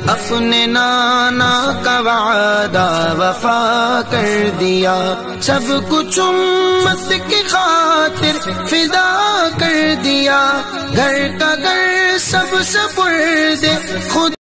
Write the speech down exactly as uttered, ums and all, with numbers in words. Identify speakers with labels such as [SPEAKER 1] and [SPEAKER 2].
[SPEAKER 1] अपने नाना का वादा वफा कर दिया, सब कुछ उम्मत की खातिर फिदा कर दिया। घर का घर सब सपुर्दे खुद